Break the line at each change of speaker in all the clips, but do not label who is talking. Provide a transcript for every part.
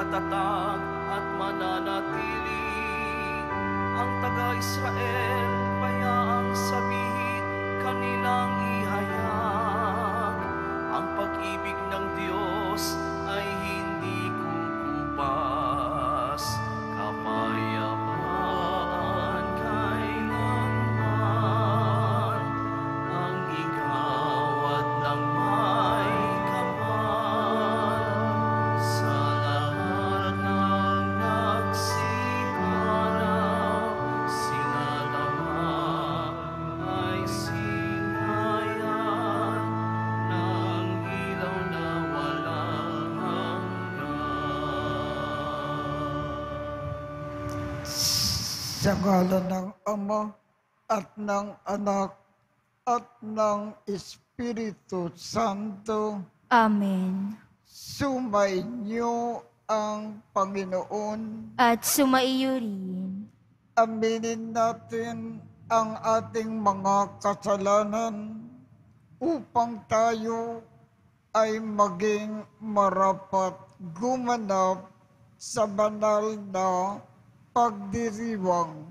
matatag at mananatili. Ang taga-Israel, bayaang sabihin, kanilang ihayag. Ang pag-ibig ng Diyos ay hindi kukupas. Kapayapaan kailanman, ang igawad ng may kapal. Sa lahat ng nagsikalap, sila naman ay singayan ng ilaw na walang hanggan.
Sa ngalan ng Ama at ng Anak at ng Espiritu Santo,
Amen.
sumainyo ang Panginoon.
At sumaiyo rin.
Aminin natin ang ating mga kasalanan upang tayo ay maging marapat gumanap sa banal na pagdiriwang.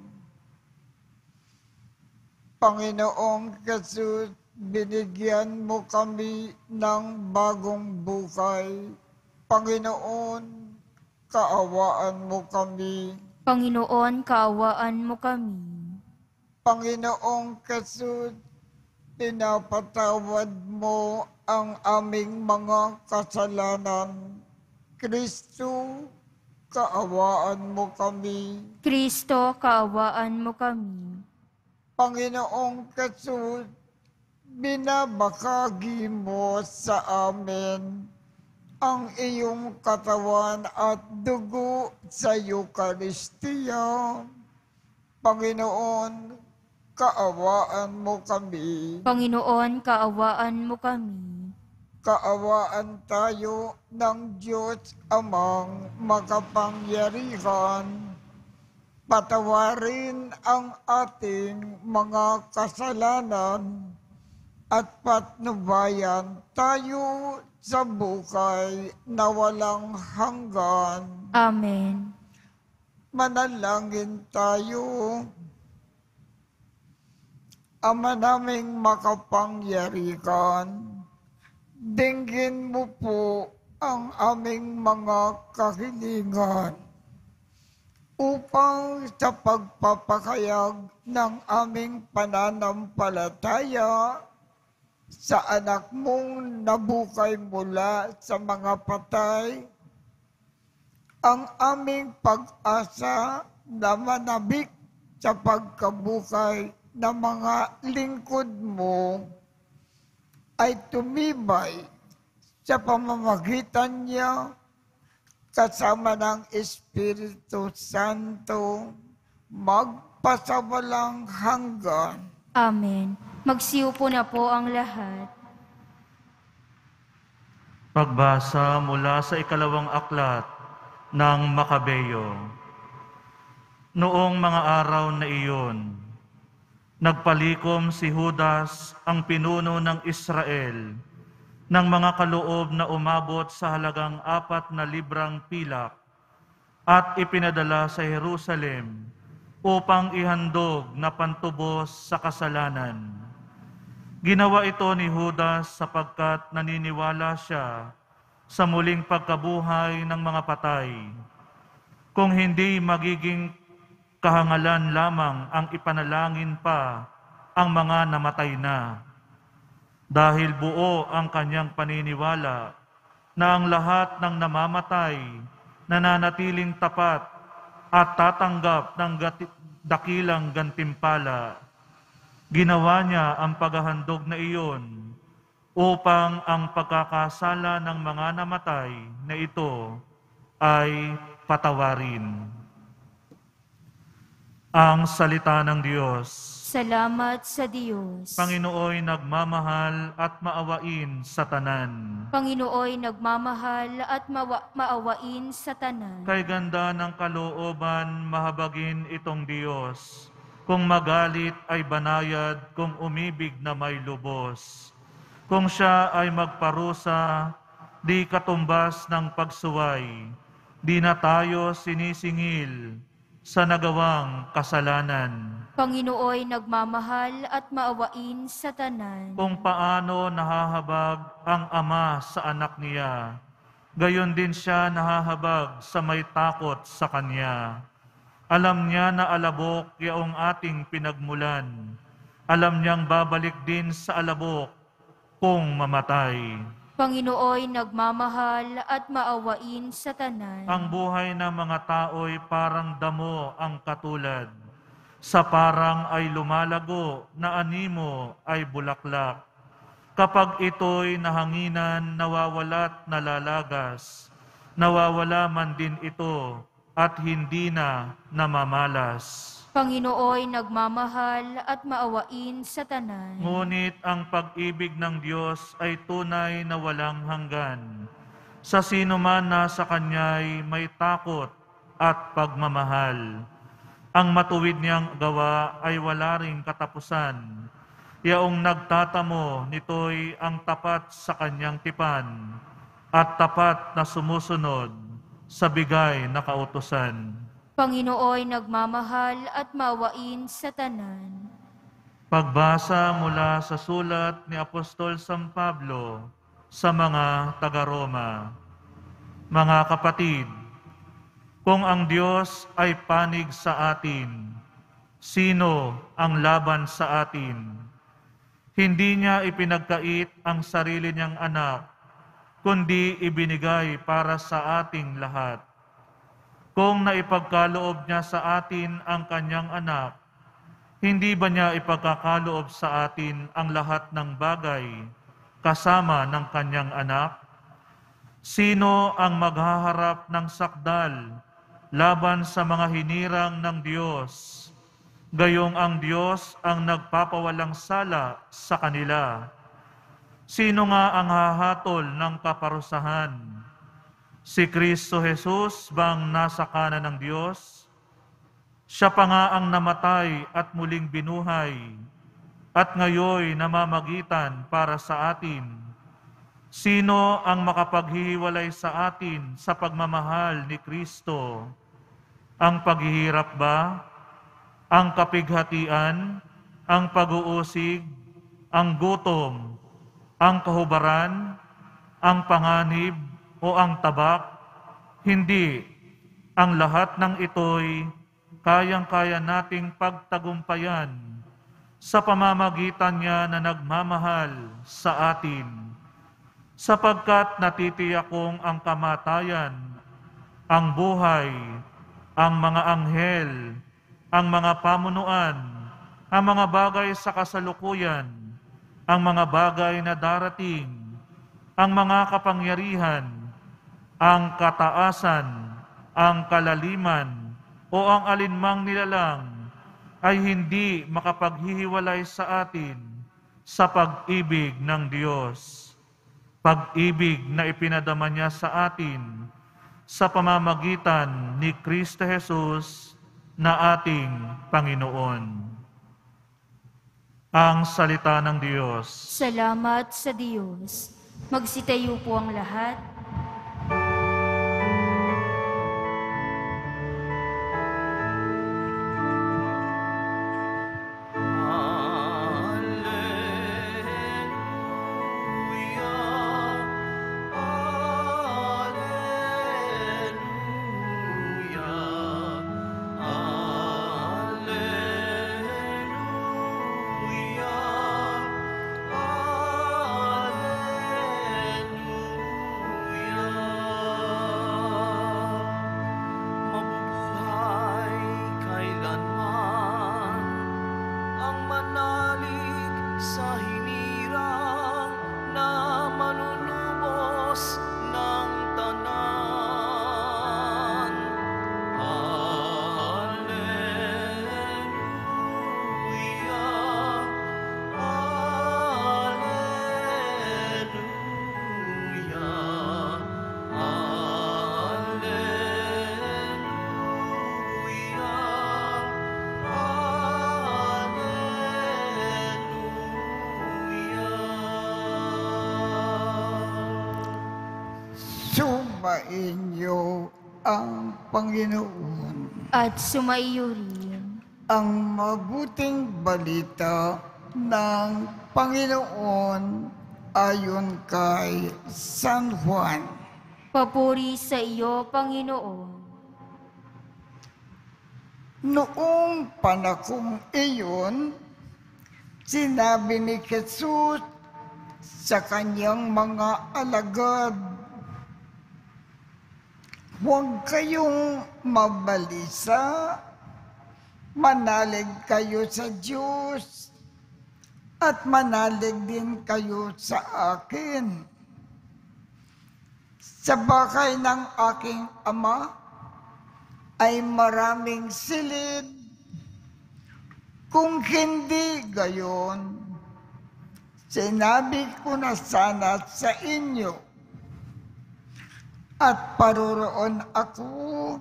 Panginoong Jesus, binigyan mo kami ng bagong buhay. Panginoon, kaawaan mo kami.
Panginoon, kaawaan mo kami.
Panginoong Jesus, pinapatawad mo ang aming mga kasalanan. Kristo, kaawaan mo kami.
Kristo, kaawaan mo kami.
Panginoong Jesus, binabahagi mo sa amin ang iyong katawan at dugo sa Eucharistia. Panginoon, kaawaan mo kami.
Panginoon, kaawaan mo kami.
Kaawaan tayo ng Diyos Amang makapangyarihan. Patawarin ang ating mga kasalanan at patnubayan tayo sa buhay na walang hanggan.
Amen.
Manalangin tayo. Ama naming makapangyarihan, dinggin mo po ang aming mga kahilingan upang sa pagpapakayag ng aming pananampalataya sa anak mong nabuhay mula sa mga patay, ang aming pag-asa na manabik sa pagkabuhay ng mga lingkod mo ay tumibay sa pamamagitan niya kasama ng Espiritu Santo magpasawalang hanggan.
Amen. Magsiupo na po ang lahat.
Pagbasa mula sa ikalawang aklat ng Makabeyo. Noong mga araw na iyon, nagpalikom si Judas, ang pinuno ng Israel, ng mga kaloob na umabot sa halagang 4 na librang pilak at ipinadala sa Jerusalem upang ihandog na pantubos sa kasalanan. Ginawa ito ni Judas sapagkat naniniwala siya sa muling pagkabuhay ng mga patay. Kung hindi magiging kahangalan lamang ang ipanalangin pa ang mga namatay na. Dahil buo ang kanyang paniniwala na ang lahat ng namamatay nananatiling tapat at tatanggap ng dakilang gantimpala. Ginawa niya ang paghahandog na iyon upang ang pagkakasala ng mga namatay na ito ay patawarin. Ang salita ng Diyos.
Salamat sa Diyos.
Panginooy nagmamahal at maawain sa tanan.
Panginooy nagmamahal at maawain sa tanan.
Kay ganda ng kalooban, mahabagin itong Diyos. Kung magalit ay banayad, kung umibig na may lubos. Kung siya ay magparusa, di katumbas ng pagsuway. di na tayo sinisingil sa nagawang kasalanan.
Panginooy nagmamahal at maawain sa tanan.
Kung paano nahahabag ang Ama sa anak niya, gayon din siya nahahabag sa may takot sa Kanya. Alam niya na alabok yaong ating pinagmulan. Alam niyang babalik din sa alabok kung mamatay.
Panginooy nagmamahal at maawain sa tanan.
Ang buhay ng mga tao'y parang damo ang katulad. Sa parang ay lumalago na animo ay bulaklak. Kapag ito'y nahanginan, nawawala't nalalagas. Nawawala man din ito at hindi na namamalas.
Panginooy nagmamahal at maawain sa tanan.
Ngunit ang pag-ibig ng Diyos ay tunay na walang hanggan. Sa sino man na sa Kanya'y may takot at pagmamahal. Ang matuwid niyang gawa ay wala ring katapusan. Yaong nagtatamo nito'y ang tapat sa Kanyang tipan at tapat na sumusunod sa bigay na kautusan.
Panginooy nagmamahal at maawain sa tanan.
Pagbasa mula sa sulat ni Apostol San Pablo sa mga taga-Roma. Mga kapatid, kung ang Diyos ay panig sa atin, sino ang laban sa atin? Hindi niya ipinagkait ang sarili niyang anak, kundi ibinigay para sa ating lahat. Kung naipagkaloob niya sa atin ang kanyang anak, hindi ba niya ipagkakaloob sa atin ang lahat ng bagay kasama ng kanyang anak? Sino ang maghaharap ng sakdal laban sa mga hinirang ng Diyos? Gayong ang Diyos ang nagpapawalang sala sa kanila. Sino nga ang hahatol ng kaparusahan? Si Kristo Jesus bang nasa kanan ng Diyos? Siya pa nga ang namatay at muling binuhay, at ngayoy namamagitan para sa atin. Sino ang makapaghihiwalay sa atin sa pagmamahal ni Kristo? Ang paghihirap ba? Ang kapighatian? Ang pag-uusig? Ang gutom? Ang kahubaran? Ang panganib? O ang tabak? Hindi. Ang lahat ng ito'y kayang-kaya nating pagtagumpayan sa pamamagitan niya na nagmamahal sa atin. Sapagkat natitiyak kong ang kamatayan, ang buhay, ang mga anghel, ang mga pamunuan, ang mga bagay sa kasalukuyan, ang mga bagay na darating, ang mga kapangyarihan, ang kataasan, ang kalaliman, o ang alinmang nilalang ay hindi makapaghihiwalay sa atin sa pag-ibig ng Diyos. Pag-ibig na ipinadama niya sa atin sa pamamagitan ni Kristo Jesus na ating Panginoon. Ang salita ng Diyos.
Salamat sa Diyos. Magsitayo po ang lahat.
Sumainyo ang Panginoon.
At sumaiyo rin.
Ang mabuting balita ng Panginoon ayon kay San Juan.
Papuri sa iyo, Panginoon.
Noong panahong iyon, sinabi ni Jesus sa kanyang mga alagad, "Huwag kayong mabalisa, manalig kayo sa Diyos at manalig din kayo sa akin. Sa bahay ng aking Ama ay maraming silid. Kung hindi gayon, sinabi ko na sana sa inyo at paroroon ako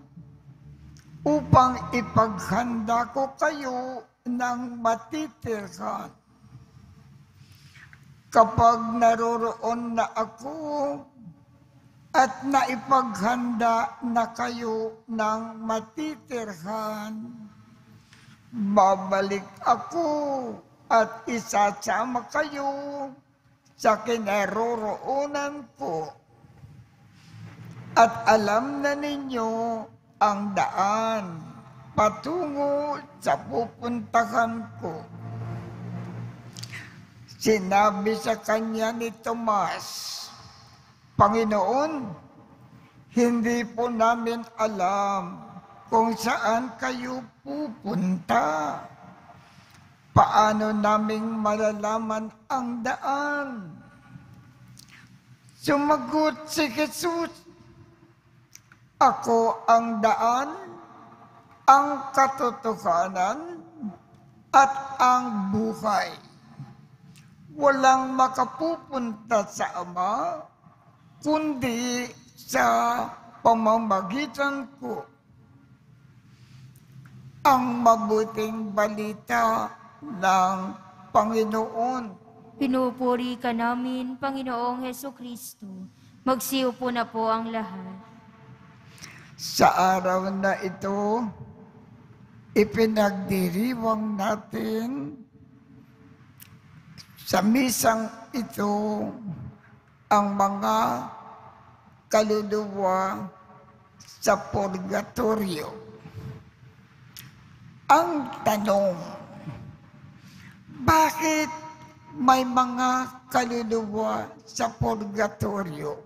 upang ipaghanda ko kayo ng matitirhan. Kapag naroroon na ako at naipaghanda na kayo ng matitirhan, babalik ako at isasama kayo sa kinaroroonan ko. At alam na ninyo ang daan patungo sa pupuntahan ko." Sinabi sa kanya ni Tomas, "Panginoon, hindi po namin alam kung saan kayo pupunta. Paano naming malalaman ang daan?" Sumagot si Jesus, "Ako ang daan, ang katotohanan, at ang buhay. Walang makapupunta sa Ama, kundi sa pamamagitan ko." Ang mabuting balita ng Panginoon.
Pinupuri ka namin, Panginoong Hesukristo. Magsiyo po na po ang lahat.
Sa araw na ito, ipinagdiriwang natin sa misang ito ang mga kaluluwa sa purgatorio. Ang tanong, bakit may mga kaluluwa sa purgatorio?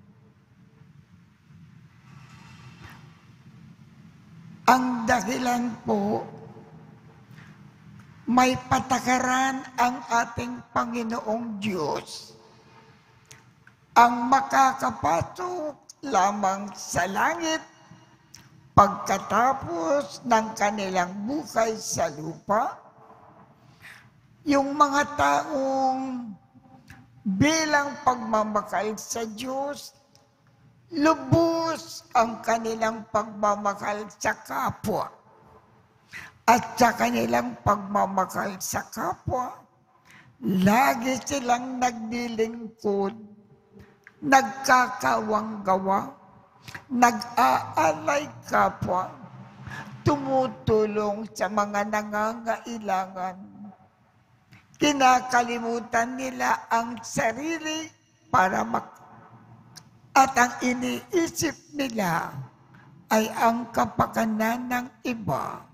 Ang dahilan po, may patakaran ang ating Panginoong Diyos. Ang makakapasok lamang sa langit pagkatapos ng kanilang buhay sa lupa, yung mga taong bilang pagmamahal sa Diyos, lubos ang kanilang pagmamahal sa kapwa. At sa kanilang pagmamahal sa kapwa, lagi silang naglilingkod, nagkakawanggawa, nag-aalay kapwa, tumutulong sa mga nangangailangan. Kinakalimutan nila ang sarili para at ang iniisip nila ay ang kapakanan ng iba.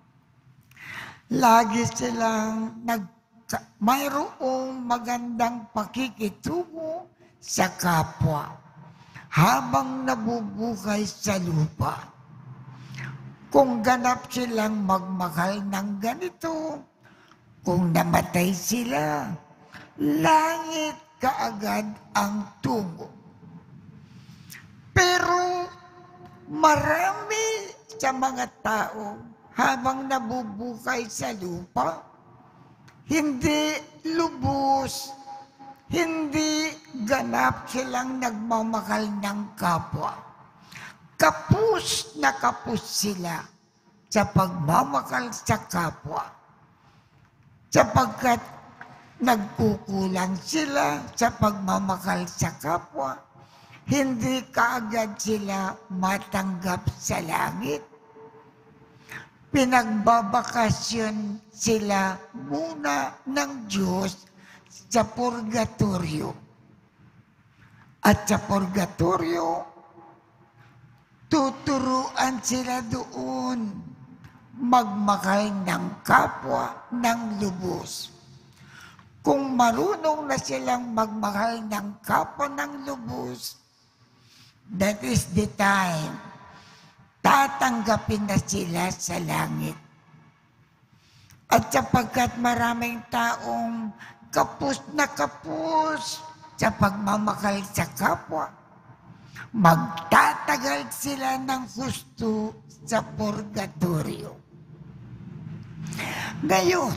Lagi silang mayroong magandang pakikitungo sa kapwa habang nabubuhay sa lupa. Kung ganap silang magmahal ng ganito, kung namatay sila, langit kaagad ang tungo. Pero marami sa mga tao habang nabubuhay sa lupa, hindi lubos, hindi ganap silang nagmamahal ng kapwa. Kapos na kapos sila sa pagmamahal sa kapwa, sapagkat nagkukulang sila sa pagmamahal sa kapwa, hindi kaagad sila matanggap sa langit. Pinagbabakasyon sila muna ng Diyos sa purgatorio. At sa purgatorio, tuturuan sila doon magmahal ng kapwa ng lubos. Kung marunong na silang magmahal ng kapwa ng lubos, that is the time tatanggapin na sila sa langit. At sapagkat maraming taong kapos na kapos sa pagmamahal sa kapwa, magtatagal sila ng husto sa purgatorio. Ngayon,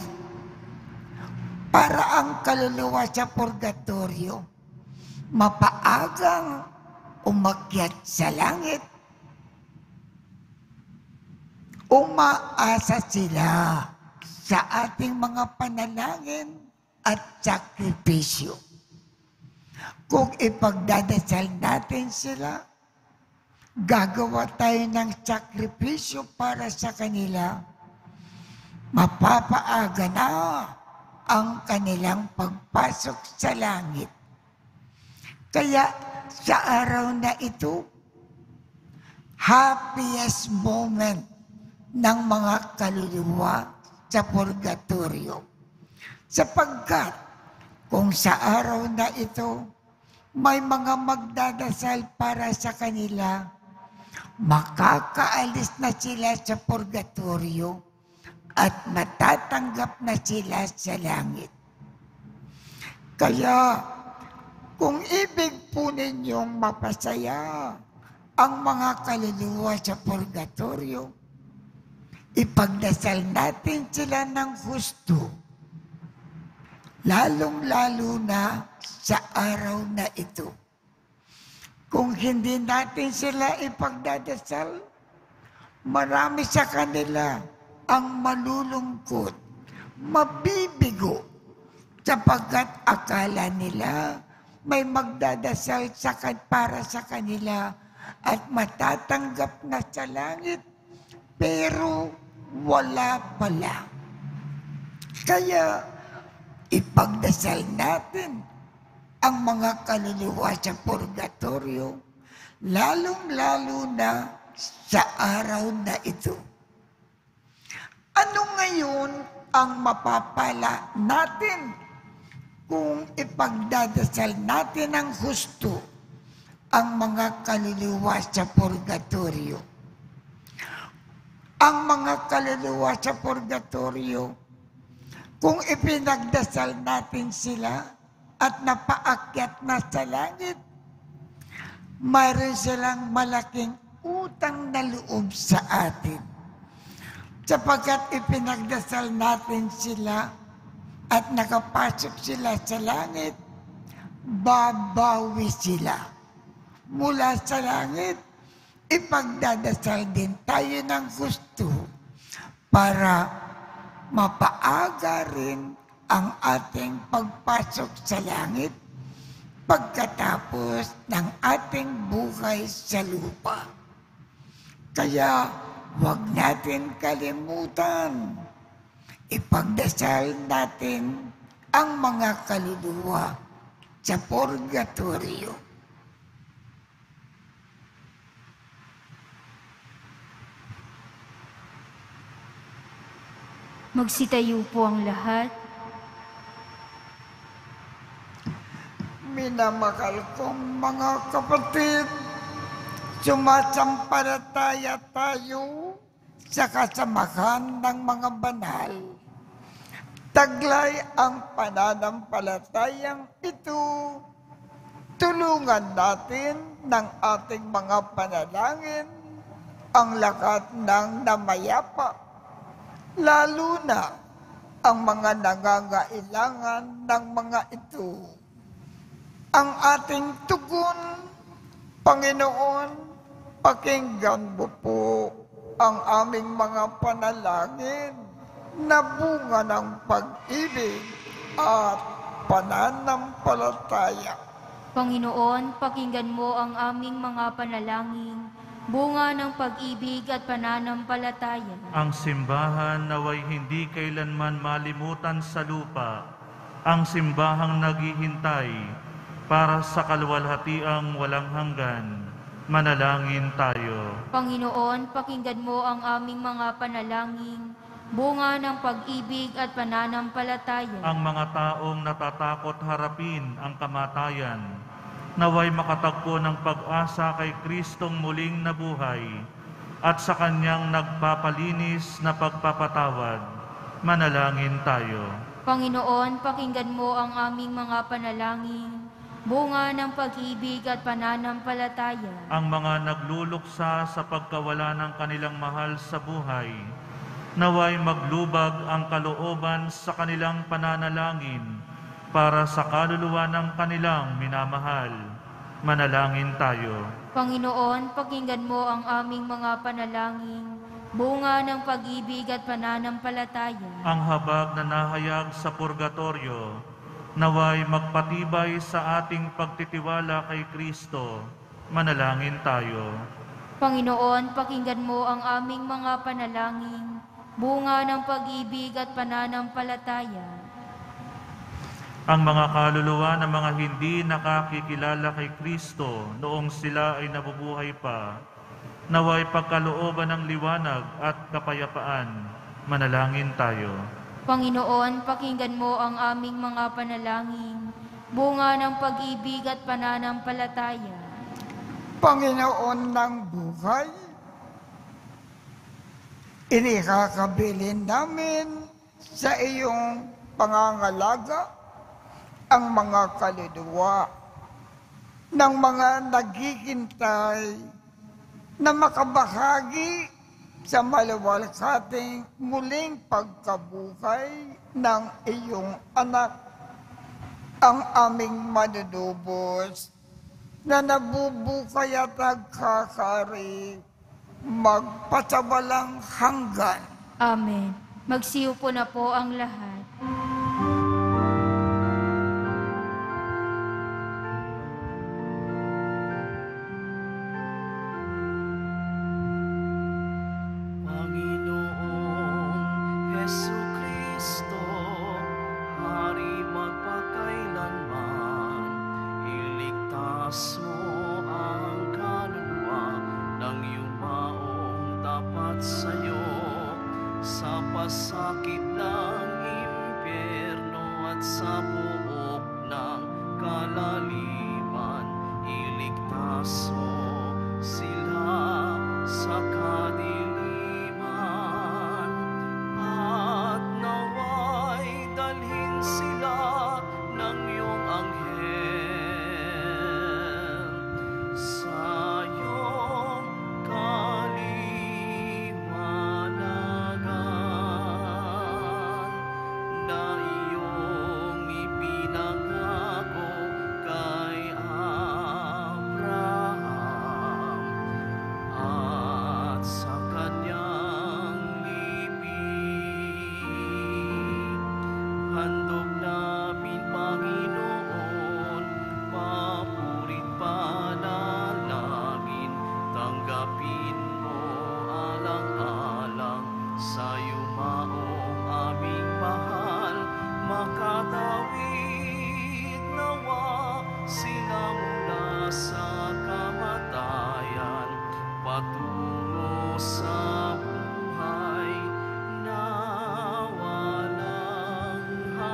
para ang kaluluwa sa purgatorio, mapaagang umakyat sa langit, umaasa sila sa ating mga panalangin at sakripisyo. Kung ipagdadasal natin sila, gagawa tayo ng sakripisyo para sa kanila, mapapaaga na ang kanilang pagpasok sa langit. Kaya sa araw na ito, happiest moment ng mga kaluluwa sa purgatorio. Sapagkat kung sa araw na ito, may mga magdadasal para sa kanila, makakaalis na sila sa purgatorio at matatanggap na sila sa langit. Kaya, kung ibig po ninyong mapasaya ang mga kaluluwa sa purgatorio, ipagdasal natin sila ng husto, lalong-lalo na sa araw na ito. Kung hindi natin sila ipagdadasal, marami sa kanila ang malulungkot, mabibigo, sapagkat akala nila may magdadasal para sa kanila at matatanggap na sa langit, pero wala pala. Kaya ipagdasal natin ang mga kaluluwa sa purgatorio, lalong-lalo na sa araw na ito. Ano ngayon ang mapapala natin kung ipagdadasal natin ng husto ang mga kaluluwa sa purgatorio? Ang mga kaluluwa sa purgatorio, kung ipinagdasal natin sila at napaakyat na sa langit, mayroon silang malaking utang na loob sa atin. Sapagkat ipinagdasal natin sila at nakapasok sila sa langit, babawi sila. Mula sa langit, ipagdadasal din tayo ng gusto para mapaaga rin ang ating pagpasok sa langit pagkatapos ng ating buhay sa lupa. Kaya huwag natin kalimutan, ipagdasal natin ang mga kaluluwa sa purgatorio.
Magsitayo po ang lahat.
Minamahal kong mga kapatid, sumasampalataya tayo sa kasamahan ng mga banal. Taglay ang pananampalatayang ito. Tulungan natin ng ating mga panalangin ang lahat ng namayapa, lalo na ang mga nangangailangan ng mga ito. Ang ating tugon, Panginoon, pakinggan mo po ang aming mga panalangin na bunga ng pag-ibig at pananampalataya.
Panginoon, pakinggan mo ang aming mga panalangin, bunga ng pag-ibig at pananampalataya.
Ang simbahan naway hindi kailanman malimutan sa lupa, ang simbahang naghihintay para sa kaluwalhatiang walang hanggan. Manalangin tayo.
Panginoon, pakinggan mo ang aming mga panalangin, bunga ng pag-ibig at pananampalataya.
Ang mga taong natatakot harapin ang kamatayan, naway makatagpo ng pag-asa kay Kristong muling nabuhay at sa kanyang nagpapalinis na pagpapatawad. Manalangin tayo.
Panginoon, pakinggan mo ang aming mga panalangin, bunga ng pag-ibig at pananampalataya.
Ang mga nagluluksa sa pagkawala ng kanilang mahal sa buhay, naway maglubag ang kalooban sa kanilang pananalangin para sa kaluluwa ng kanilang minamahal. Manalangin tayo.
Panginoon, pakinggan mo ang aming mga panalangin, bunga ng pag-ibig at pananampalataya.
Ang habag na nahayag sa purgatorio, naway magpatibay sa ating pagtitiwala kay Kristo. Manalangin tayo.
Panginoon, pakinggan mo ang aming mga panalangin, bunga ng pag-ibig at pananampalataya.
Ang mga kaluluwa ng mga hindi nakakikilala kay Kristo noong sila ay nabubuhay pa, naway pagkalooban ng liwanag at kapayapaan. Manalangin tayo.
Panginoon, pakinggan mo ang aming mga panalangin, bunga ng pag-ibig at pananampalataya.
Panginoon ng buhay, inikakabilin namin sa iyong pangangalaga ang mga kaluluwa ng mga naghihintay na makabahagi sa maluwalhating muling pagkabuhay ng iyong anak, ang aming manunubos na nabubukay at nagkakari magpasawalang hanggan.
Amen. Magsiupo na po ang lahat.
Panginoong Jesucristo, Hari magpakailanman, iligtas mo ang kaluluwa ng yumaong tapat sa'yo sa pasakit ng impyerno at sa buhok ng kalaliman. Iligtas mo sila sa kadiliman at naway dalhin sila ng iyong anghel sa iyong kaliwanagan na iyong ipinangako kay Abraham at sa kanyang libing. Handog namin, Panginoon, papurit panalangin, tanggapin mo alang-alang sa yumaong aming mahal, makatawid nawa sila mula sa kamatayan patungo sa buhay na walang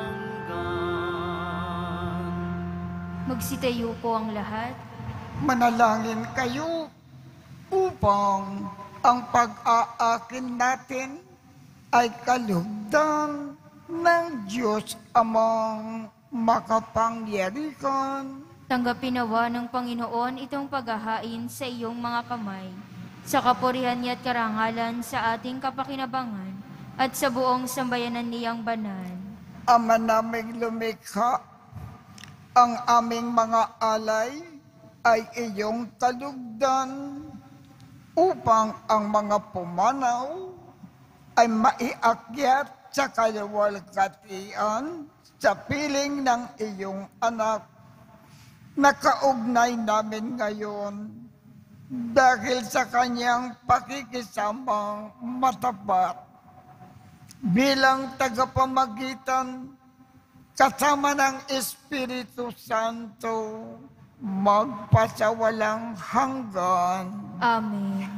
hanggan.
Magsitayo po ang lahat.
Manalangin kayo upang ang pag-aakin natin ay kalugdan ng Diyos Amang makapangyarihan.
Tanggapin nawa ng Panginoon itong paghahain sa iyong mga kamay, sa kapurihan niya at karangalan sa ating kapakinabangan at sa buong sambayanan niyang banal.
Ama naming lumikha, ang aming mga alay ay iyong kalugdan upang ang mga pumanaw ay maiakyat sa kaluwalhatian sa piling ng iyong anak nakaugnay namin ngayon dahil sa kanyang pakikisamang matapat bilang tagapamagitan kasama ng Espiritu Santo magpasawalang hanggan.
Amen.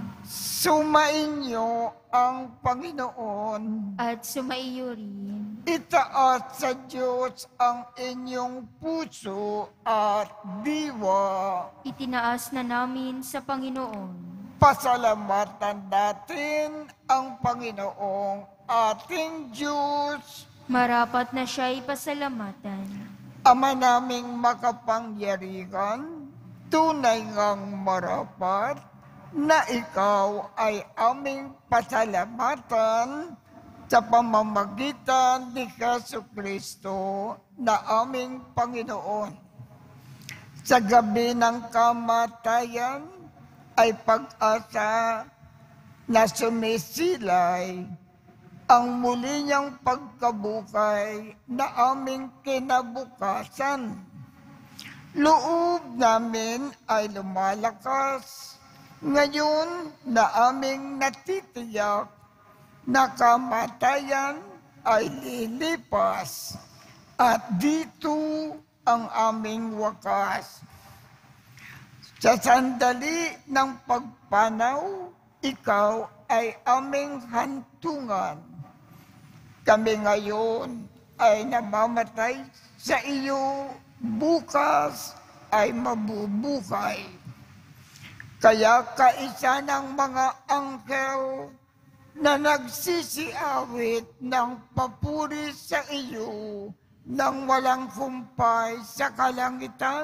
Sumainyo ang Panginoon.
At sumaiyo rin.
Itaas sa Diyos ang inyong puso at diwa.
Itinaas na namin sa Panginoon.
Pasalamatan natin ang Panginoong ating Diyos.
Marapat na siya'y pasalamatan.
Ama naming makapangyarihan, tunay ngang marapat na ikaw ay aming pasalamatan sa pamamagitan ni Jesucristo na aming Panginoon. Sa gabi ng kamatayan ay pag-asa na sumisilay ang muli niyang pagkabukay na aming kinabukasan. Loob namin ay lumalakas ngayon na aming natitiyak na kamatayan ay lilipas at dito ang aming wakas. Sa sandali ng pagpanaw, ikaw ay aming hantungan. Kami ngayon ay namamatay sa iyo, bukas ay mabubuhay. Kaya kaisa ng mga anghel na nagsisiawit ng papuri sa iyo nang walang humpay sa kalangitan,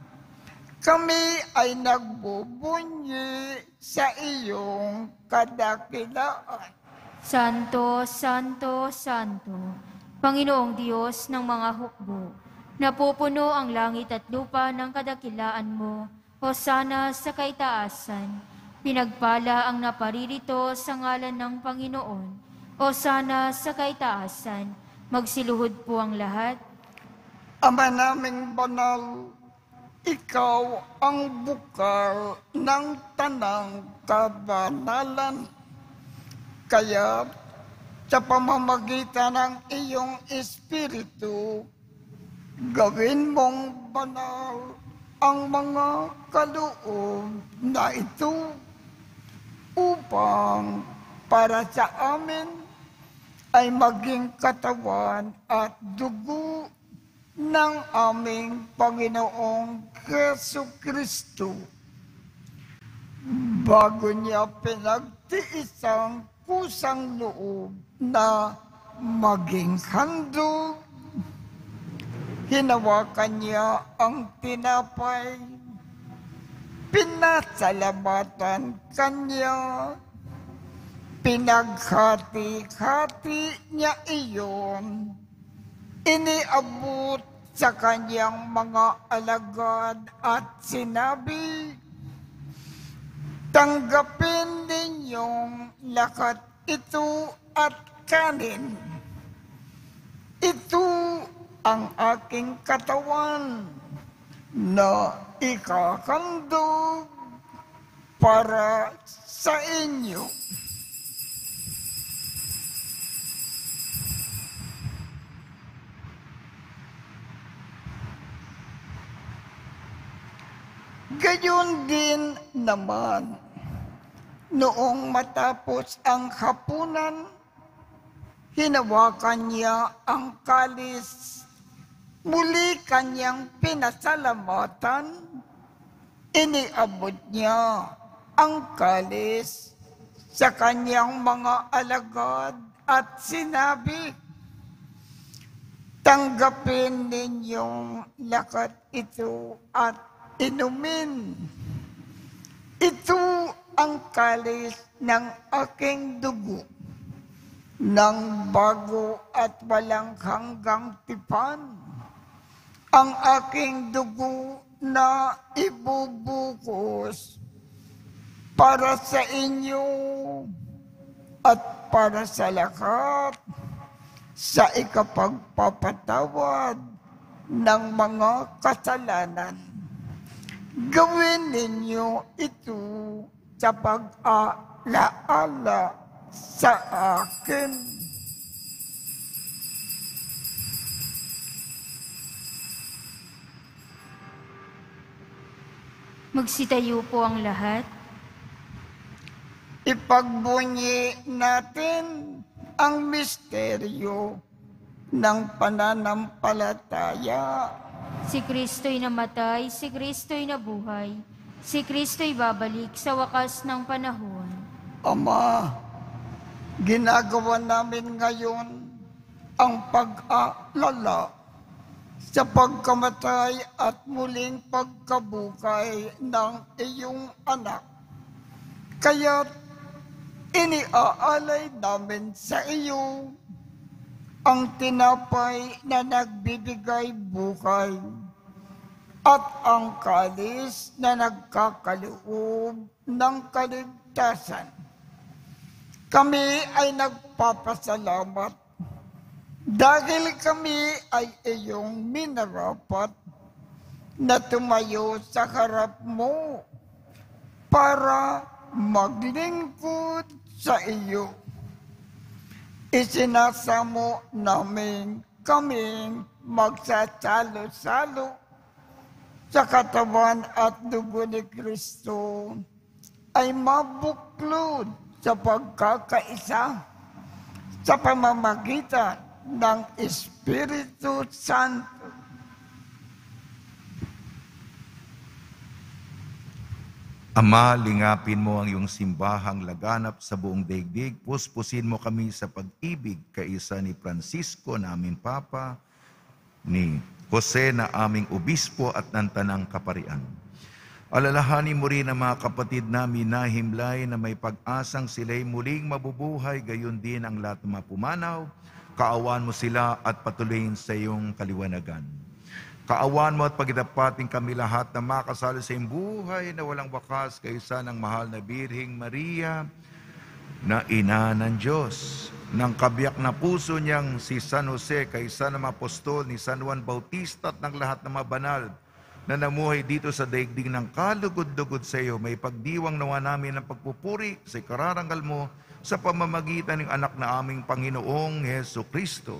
kami ay nagbubunyi sa iyong kadakilaan.
Santo, Santo, Santo, Panginoong Diyos ng mga hukbo, napupuno ang langit at lupa ng kadakilaan mo, hosana sa kaitaasan. Pinagpala ang naparirito sa ngalan ng Panginoon, hosana sa kaitaasan. Magsiluhod po ang lahat.
Ama naming banal, ikaw ang bukal ng tanang kabanalan. Kaya sa pamamagitan ng iyong Espiritu, gawin mong banal ang mga kaloob na ito upang para sa amin ay maging katawan at dugo ng aming Panginoong Jesucristo. Bago niya pinagtiisang kusang loob na maging handog, hinawakan niya ang tinapay, pinasalamatan kanya, pinaghati-hati niya iyon, iniabot sa kanyang mga alagad at sinabi, tanggapin ninyong lakat ito at kanin. Ito ang aking katawan na ikakandog para sa inyo. Gayon din naman, noong matapos ang hapunan, hinawakan niya ang kalis, muli kanyang pinasalamatan, iniabot niya ang kalis sa kanyang mga alagad at sinabi, tanggapin ninyong lakat ito at inumin. Ito ang kalis ng aking dugo, ng bago at walang hanggang tipan, ang aking dugo na ibubukos para sa inyo at para sa lahat sa ikapagpapatawad ng mga kasalanan. Gawin ninyo ito sa pag-alaala sa akin.
Magsitayo po ang lahat.
Ipagbunyi natin ang misteryo ng pananampalataya.
Si Kristo'y namatay, si Kristo'y nabuhay, si Kristo'y babalik sa wakas ng panahon.
Ama, ginagawa namin ngayon ang pag-aalala sa pagkamatay at muling pagkabuhay ng iyong anak. Kaya iniaalay namin sa iyo ang tinapay na nagbibigay buhay at ang kalis na nagkakaloob ng kaligtasan. Kami ay nagpapasalamat dahil kami ay iyong minarapat na tumayo sa harap mo para maglingkod sa iyo. Isinasamo namin kaming magsasalo-salo sa katawan at dugo ni Kristo ay mabuklod sa pagkakaisa sa pamamagitan ng Espiritu Santo.
Ama, lingapin mo ang iyong simbahang laganap sa buong daigdig. Puspusin mo kami sa pag-ibig kaisa ni Francisco na aming Papa, ni Jose na aming Obispo at ng Tanang Kaparian. Alalahanin mo rin ang mga kapatid namin na himlay na may pag-asang sila'y muling mabubuhay, gayon din ang lahat ng mga pumanaw. Kaawan mo sila at patuloyin sa iyong kaliwanagan. Kaawan mo at pagdapatin kami lahat na makasalo sa iyong buhay na walang wakas kaysa ng mahal na Birheng Maria na ina ng Diyos. Ng kabiyak na puso niyang si San Jose kaysa ng apostol ni San Juan Bautista at ng lahat ng mga banal na namuhay dito sa daigdig ng kalugod-lugod sa iyo, may pagdiwang nawa namin ng pagpupuri sa ikararangal mo sa pamamagitan ng anak na aming Panginoong Heso Kristo.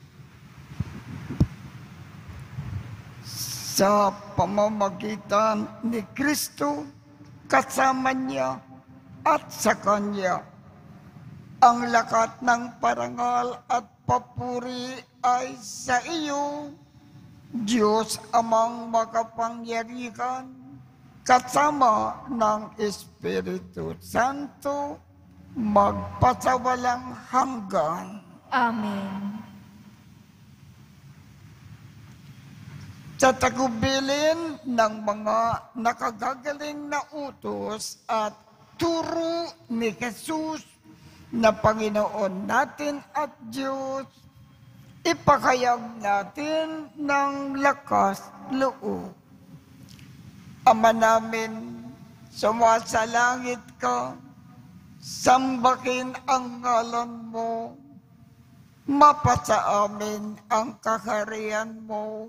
Sa pamamagitan ni Kristo, kasama niya at sa Kanya, ang lakat ng parangal at papuri ay sa iyo, Diyos Amang makapangyarihan, kasama ng Espiritu Santo, magpasawalang hanggan.
Amen.
Sa tagubilin ng mga nakagagaling na utos at turo ni Jesus na Panginoon natin at Diyos, ipakayag natin ng lakas loob. Ama namin, sumasalangit ka, sambahin ang ngalan mo, mapasa amin ang kaharian mo,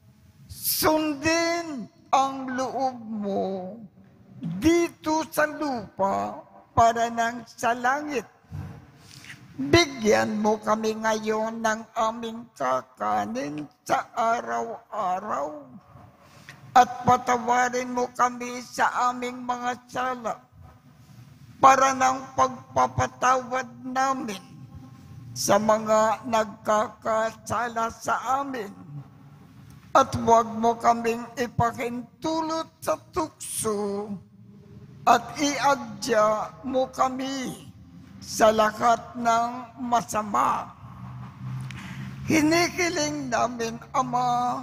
sundin ang loob mo dito sa lupa para nang sa langit. Bigyan mo kami ngayon ng aming kakanin sa araw-araw at patawarin mo kami sa aming mga sala para ng pagpapatawad namin sa mga nagkakasala sa amin. At huwag mo kaming ipahintulot sa tukso at iadya mo kami sa lahat ng masama. Hinihiling namin, Ama,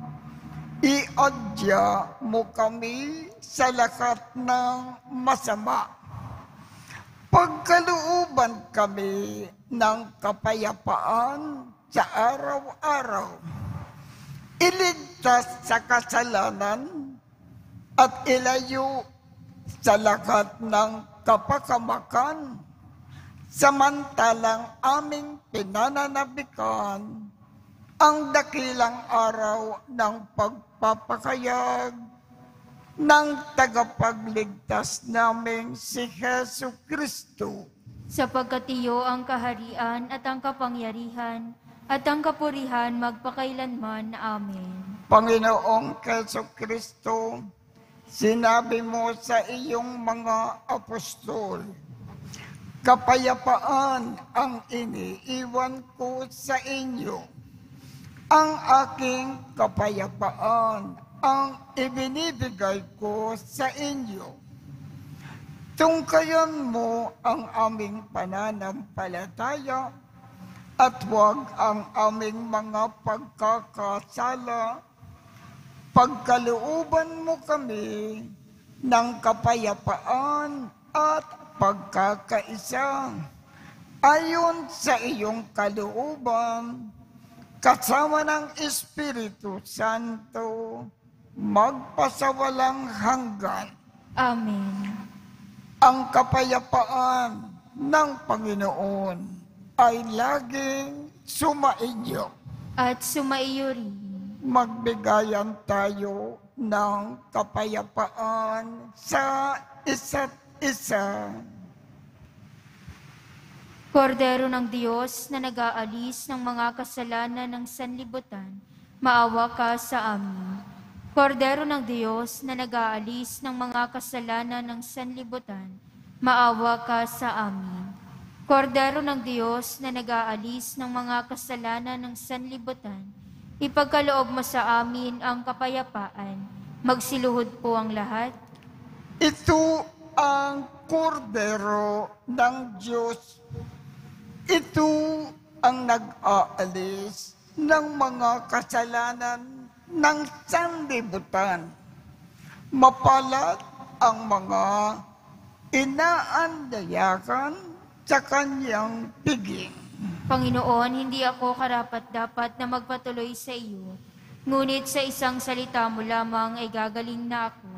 iadya mo kami sa lahat ng masama. Pagkalooban kami ng kapayapaan sa araw-araw. Iligtas sa kasalanan at ilayo sa lahat ng kapakamakan, samantalang aming pinananabikan ang dakilang araw ng pagpapakayag ng tagapagligtas namin si Hesu Kristo.
Sapagkat iyo ang kaharian at ang kapangyarihan at ang kapurihan magpakailanman. Amen.
Panginoong Hesu Kristo, sinabi mo sa iyong mga apostol, kapayapaan ang iniiwan ko sa inyo. Ang aking kapayapaan ang ibinibigay ko sa inyo. Tungkayan mo ang aming pananampalataya at huwag ang aming mga pagkakasala. Pagkalooban mo kami ng kapayapaan at pagkakaisa. Ayon sa iyong kalooban, kasama ng Espiritu Santo, magpasawalang hanggan.
Amen.
Ang kapayapaan ng Panginoon ay laging sumainyo.
At sumaiyo rin.
Magbigayan tayo ng kapayapaan sa isa't isa.
Kordero ng Diyos na nag-aalis ng mga kasalanan ng sanlibutan, maawa ka sa amin. Kordero ng Diyos na nag-aalis ng mga kasalanan ng sanlibutan, maawa ka sa amin. Kordero ng Diyos na nag-aalis ng mga kasalanan ng sanlibutan, ipagkaloob mo sa amin ang kapayapaan. Magsiluhod po ang lahat.
Ito ang kordero ng Diyos. Ito ang nag-aalis ng mga kasalanan ng sanlibutan. Mapalad ang mga inaandayakan sa kanyang piging.
Panginoon, hindi ako karapat-dapat na magpatuloy sa iyo, ngunit sa isang salita mo lamang ay gagaling na ako.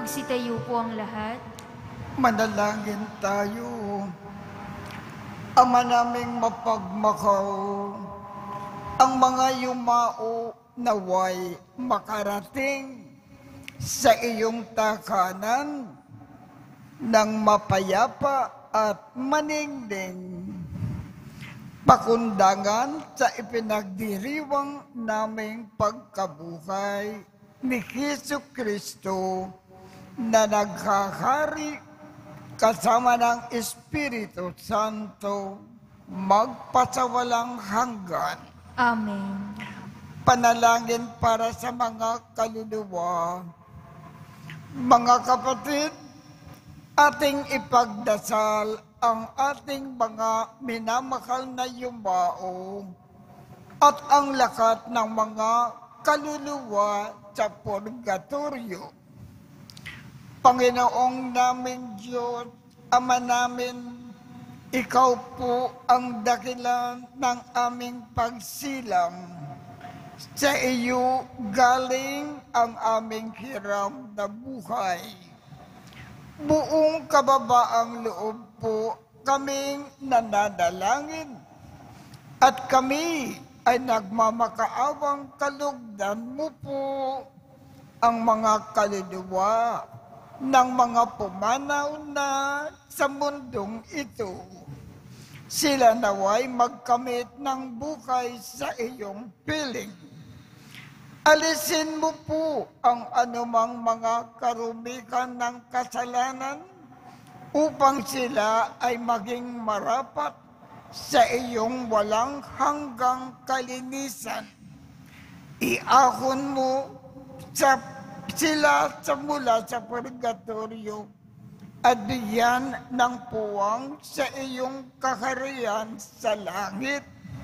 Magsitayo po ang lahat.
Manalangin tayo. Ama naming mapagmakaw, ang mga yumao naway makarating sa iyong takanan ng mapayapa at maningning. Pakundangan sa ipinagdiriwang naming pagkabuhay ni Hesus Kristo na naghahari kasama ng Espiritu Santo magpasawalang hanggan.
Amen.
Panalangin para sa mga kaluluwa. Mga kapatid, ating ipagdasal ang ating mga minamahal na yumao at ang lakat ng mga kaluluwa sa purgatorio. Panginoong naming Diyos, Ama namin, Ikaw po ang dakilan ng aming pagsilang. Sa iyo galing ang aming hiram na buhay. Buong kababaang loob po kaming nananalangin at kami ay nagmamakaawang kalugdan mo po ang mga kaluluwa ng mga pumanaw na sa mundong ito. Sila naway magkamit ng buhay sa iyong piling. Alisin mo po ang anumang mga karumikan ng kasalanan upang sila ay maging marapat sa iyong walang hanggang kalinisan. Iahon mo sila mula sa purgatorio at bigyan ng puwang sa iyong kaharian sa langit.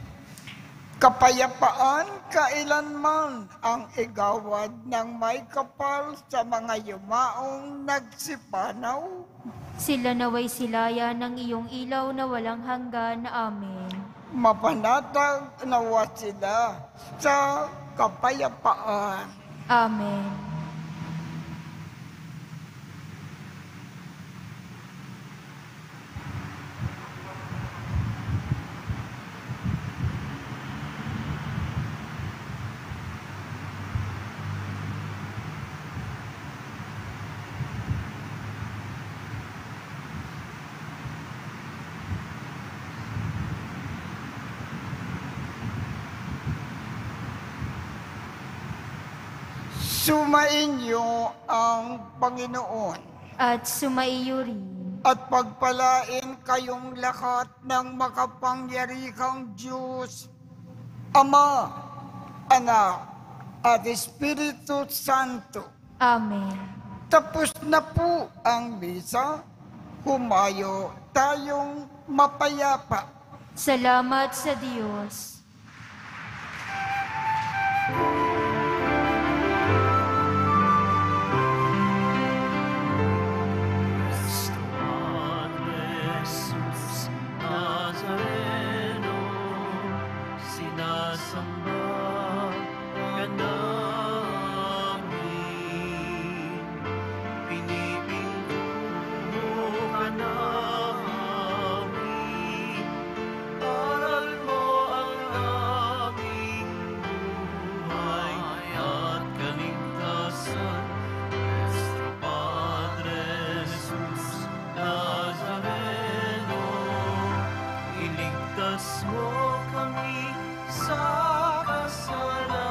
Kapayapaan kailanman ang igawad ng may kapal sa mga yumaong nagsipanaw.
Sila naway silaya ng iyong ilaw na walang hanggan. Amen.
Mapanatag nawa sila sa kapayapaan.
Amen.
Sumainyo ang Panginoon
At sumaiyo rin.
at pagpalain kayong lahat ng makapangyarihang Diyos, Ama, Anak, at Espiritu Santo.
Amen.
Tapos na po ang misa, humayo tayong mapayapa.
Salamat sa Diyos.
Jesus Nazareno, sinasamba ka namin. Pinipinto ka namin. Aral mo ang aming buhay at kaligtasan. Nuestro Padre Jesus Nazareno, iligtas mo kami sa kasalanan.